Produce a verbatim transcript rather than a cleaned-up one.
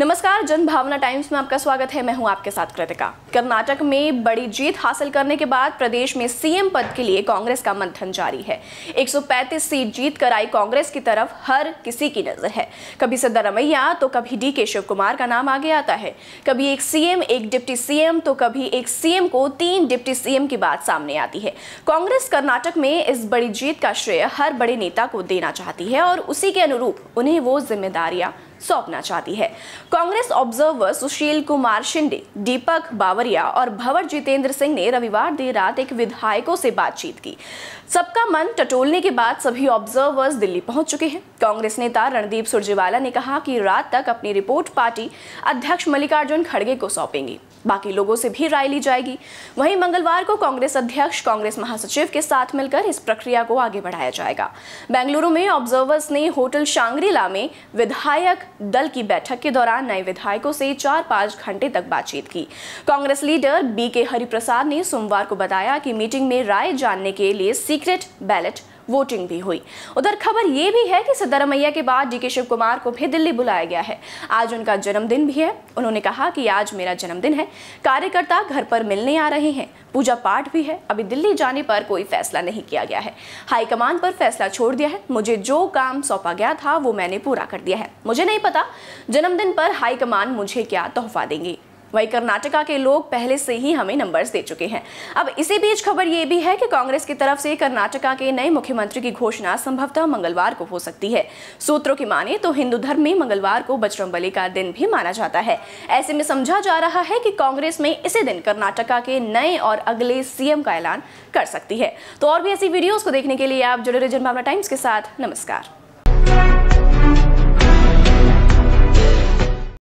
नमस्कार, जन भावना टाइम्स में आपका स्वागत है। मैं हूं आपके साथ कृतिका। कर्नाटक में बड़ी जीत हासिल करने के बाद प्रदेश में सीएम पद के लिए कांग्रेस का मंथन जारी है। एक सौ पैंतीस सीट जीत कर आई कांग्रेस की तरफ हर किसी की नजर है। कभी सिद्धरमैया तो कभी डी के शिव कुमार का नाम आगे आता है। कभी एक सीएम एक डिप्टी सीएम तो कभी एक सीएम को तीन डिप्टी सीएम की बात सामने आती है। कांग्रेस कर्नाटक में इस बड़ी जीत का श्रेय हर बड़े नेता को देना चाहती है और उसी के अनुरूप उन्हें वो जिम्मेदारियां सौंपना चाहती है। कांग्रेस ऑब्जर्वर सुशील कुमार शिंदे, दीपक बावरिया और भंवर जितेंद्र सिंह ने रविवार देर रात एक विधायकों से बातचीत की। सबका मन टटोलने के बाद सभी ऑब्जर्वर्स दिल्ली पहुंच चुके हैं। कांग्रेस नेता रणदीप सुरजेवाला ने कहा कि रात तक अपनी रिपोर्ट पार्टी अध्यक्ष मल्लिकार्जुन खड़गे को सौंपेंगी। बाकी लोगों से भी राय ली जाएगी। वहीं मंगलवार को कांग्रेस अध्यक्ष कांग्रेस महासचिव के साथ मिलकर इस प्रक्रिया को आगे बढ़ाया जाएगा। बेंगलुरु में ऑब्जर्वर्स ने होटल शांग्रीला में विधायक दल की बैठक के दौरान नए विधायकों से चार पांच घंटे तक बातचीत की। कांग्रेस लीडर बी के हरिप्रसाद ने सोमवार को बताया कि मीटिंग में राय जानने के लिए सीक्रेट बैलेट वोटिंग भी हुई। उधर खबर यह भी है कि सिद्धरमैया के बाद डी के शिव कुमार को भी दिल्ली बुलाया गया है। आज उनका जन्मदिन भी है। उन्होंने कहा कि आज मेरा जन्मदिन है, कार्यकर्ता घर पर मिलने आ रहे हैं, पूजा पाठ भी है। अभी दिल्ली जाने पर कोई फैसला नहीं किया गया है। हाईकमान पर फैसला छोड़ दिया है। मुझे जो काम सौंपा गया था वो मैंने पूरा कर दिया है। मुझे नहीं पता जन्मदिन पर हाईकमान मुझे क्या तोहफा देंगे। वही कर्नाटका के लोग पहले से ही हमें नंबर्स दे चुके हैं। अब इसी बीच खबर ये भी है कि कांग्रेस की तरफ से कर्नाटका के नए मुख्यमंत्री की घोषणा संभवतः मंगलवार को हो सकती है। सूत्रों की माने तो हिंदू धर्म में मंगलवार को बजरंगबली का दिन भी माना जाता है। ऐसे में समझा जा रहा है कि कांग्रेस में इसी दिन कर्नाटका के नए और अगले सीएम का ऐलान कर सकती है। तो और भी ऐसी वीडियोस को देखने के लिए आप जुड़े रहिए जन भावना टाइम्स के साथ। नमस्कार।